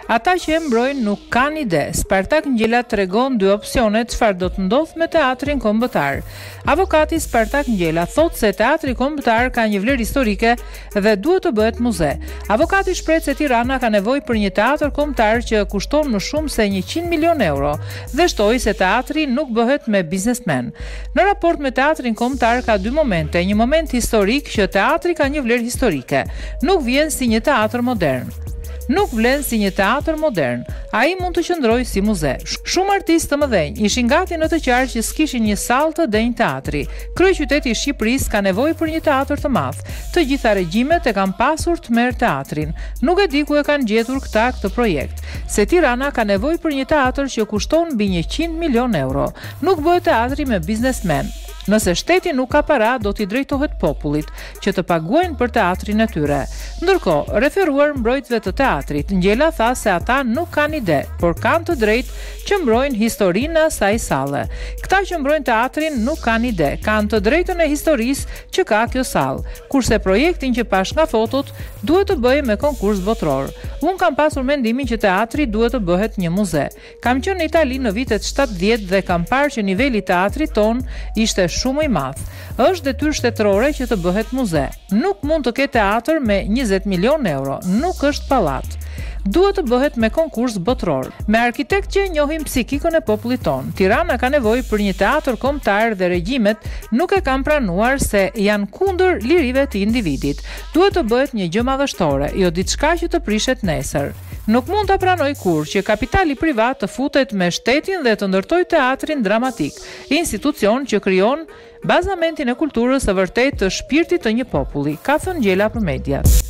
Ata që e mbrojnë nuk kanë ide. Spartak Ngjela tregon dy opsione çfarë do të ndodhë me teatrin kombëtar. Avokati Spartak Ngjela thotë se teatri kombëtar ka një vlerë historike dhe duhet të bëhet muze. Avokati shpreh se Tirana ka nevojë për një teatr kombëtar që kushton më shumë se 100 milion euro dhe shtoi se teatri nuk bëhet me biznesmen. Në raport me teatrin kombëtar ka dy momente, një moment historik që teatri ka një vlerë historike, nuk vjen si një teatr modern. Nuk vlen si një teatr modern, ai mund të qëndrojë si muze. Shumë artistë të mëdhenj ishin gati në të qartë që s'kishin një sallë të denjë teatri. Kryeqyteti i Shqipërisë ka nevojë për një teatr të madh. Të gjitha regjimet e kanë pasur të merr teatrin. Nuk e di ku e kanë gjetur këtë projekt. Se Tirana ka nevojë për një teatr që kushton mbi 100 milion euro. Nuk bëhet teatri me biznesmen. Nëse shteti nuk ka para, do t'i drejtohet popullit, që të paguajnë për teatrin e tyre. Ndërkohë, referuar mbrojtëve të teatrit, Ngjela tha se ata nuk kanë ide, por kanë të drejtë që mbrojnë historinë e asaj salle. Këta që mbrojnë teatrin nuk kanë ide, kanë të drejtën e historisë që ka kjo sallë, kurse projektin që pash nga fotot duhet të bëjë me konkurs botror. Unë kam pasur mendimin që teatri duhet të bëhet një muze. Kam qenë në Itali në vitet 70 dhe kam parë që niveli i teatrit ton ishte shumë i madh. Është detyrë shtetërore që të bëhet muze. Nuk mund të ketë teatr me 20 milion euro, nuk është pallat. Duhet të bëhet me konkurs botror. Me arkitekt që njohim psikikën e popullit ton, Tirana ka nevojë për një teatr kombëtar dhe regjimet nuk e kanë pranuar se janë kundër lirive të individit. Duhet të bëhet një gjë madhështore, jo diçka që të prishet nesër. Nuk mund ta pranoj kurrë që kapitali privat të futet me shtetin dhe të ndërtojë teatrin dramatik, institucion që krijon bazamentin e kulturës së vërtetë të shpirtit të një populli, ka thënë Ngjela për Mediat.